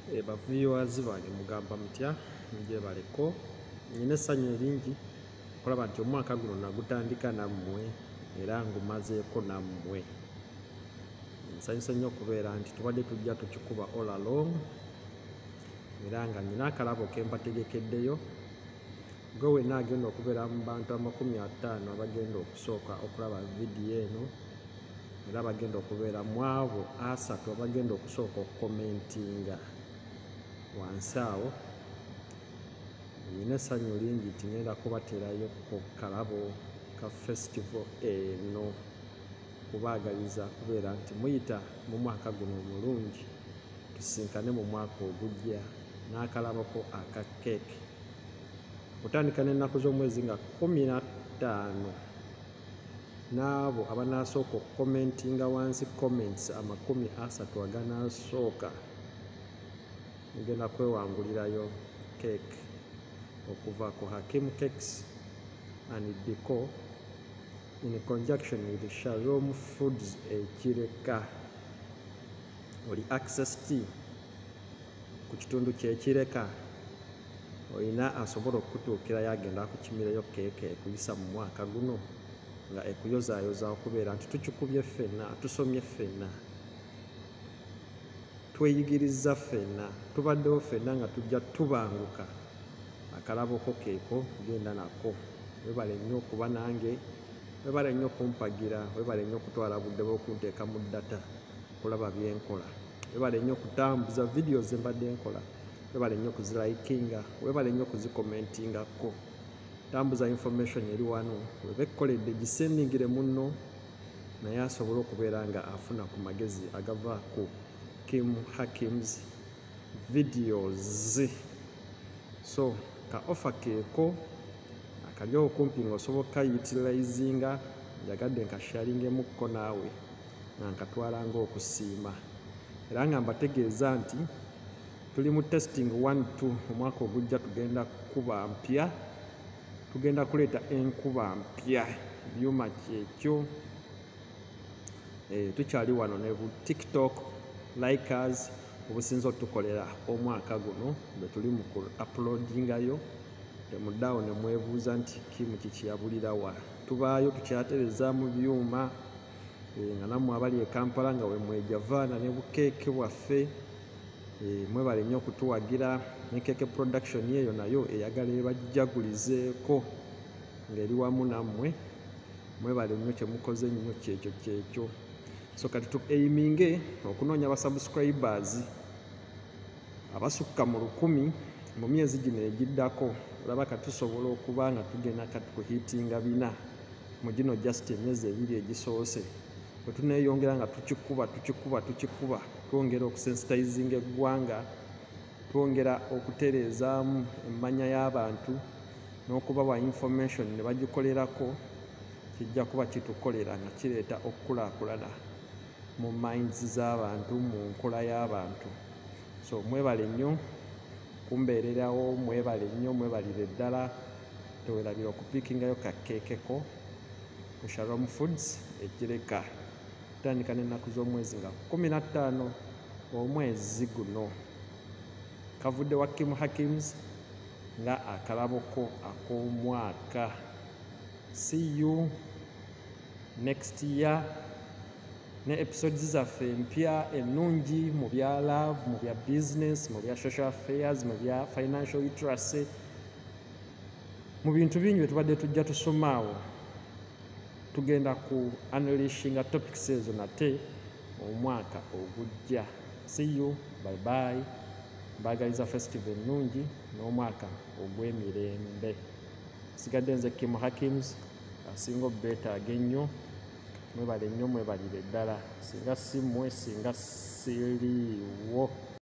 Baviewers bange mugamba mutya nje baleko nyine essanyu eringi okulaba nti omwaka guno nagutandika nammwe era ngumazeeko nammwe. Nsanyuse nnyo okubeera nti tubadde tujja tukikuba all along era nga nyina akalabo ke mbategekeddeyo gwe wenna agenda okubeera mu bantu 50 abagenda okusooka okulaba vidiyo eno era bagenda okubeera mu abo 3 abagenda okusooka okukomentinga wansi awo. Nyina essanyu lingi nti ngenda kubateerayo ku kalabo ka festival eno kubaagaliza kubeera nti muyita mu mwaka guno omulungi tusinkane mu mwaka ogujja n'akalaboko aka keeke kutandika n'ennaku z'omwezi nga 15 n'abo abanaasooka okukomentinga wansi comments 30 aganaasooka ngenda kwewangulirayo keeke okuva ku Hakim Cakes and Decor in conjunction with Shalom Foods Ekireka. Oli access tea ku kitundu ky'Ekireka olina asobola okutuukirayo agenda kukimirayo keeke ekuyisa mu mwaka guno nga ekuyozaayoza okubeera nti tukikubye ffenna, tusomye ffenna, tweyigiriza ffenna, tubaddewo ffenna nga tujja tubanguka akalaboko keeko genda nako. Webale nnyo okuba nange, webale nnyo okumpagira, webale nnyo okutwala budde bw'okunteeka mu data kulaba byenkola, webale nnyo okutambuza vidiyo ze mbadde nkola, webale nnyo okuzilikinga, webale nnyo okuzikomentingako. Tambuza information eri wano weba ekkoledde gisendingire munno naye asobole okubeera nga afuna ku magezi agava ku Kim Hakim's videos. So ka offer keeko akali okumpi ng'osoboka utilizinga njagadde nkasharingemukko naawe nga nkatwala ng'okusiima era nga mbategeeza nti tuli mu testing 1-2 omwaka ogujja tugenda kuba mpya, tugenda kuleeta enkuba mpya byuma kyekyo. Tukyali wano ne bu TikTok likers obusinza otukolera omwaka guno bwe tuli mu uploadingayo. Temuddawo ne mwebuuza nti Kim kikiyabulirawa, tubaayo tukyatereza mu byuma nga nammwe abali e Kampala nga we mwejavaana ne bukeeke bwaffe. Mwebale nnyo okutuwagira ne Keeke production eyo nayo eyagala ebajjagulizeeko ng'eri wamu nammwe. Mwebale nnyo kye mukoze nnyo kyekyo. So kati tuaiminge okunoonya abasubscribers abasukka mu 1,000 mu myezi gino egiddako. Olaba kati tusobola okuba nga tugenda kati kuhitinga 4 mu gino just emyezi 2 egisoose. Bwe tuneeyongera nga tukikuba twongera okusensitizinga eggwanga, twongera okutereezaamu emmanya y'abantu n'okubawa information ne bagikolerako, kijja kuba kitukolera nga kireeta okukulaakulana mu minds z'abantu, mu nkola y'abantu. So mwebale nnyo kumbeererawo, mwebale nnyo, mwebalire ddala. Tewerabira okupiikingayo kakeekeko ku Shalom Foods Ekireka kutandika n'ennaku z'omwezi nga 15 omwezi guno. Kavudde wa Kim Hakims nga akalaboko ak'omwaka. See you next year ne episodes zaffe empya ennungi mu bya love, mu bya business, mu bya social affairs, mu bya financial literacy, mu bintu bingi bye tubadde tujja tusomaawo. Tugenda ku unleashinga topics ezo nate omwaka ogujja. See you, bye bye. Mbaagaliza festival ennungi n'omwaka ogw'emirembe. Sigadde nze Kim Hakims asinga obbeetaaga ennyo. Mwebale nnyo, mwebalire ddala. Singa si mmwe, singa siriiwo.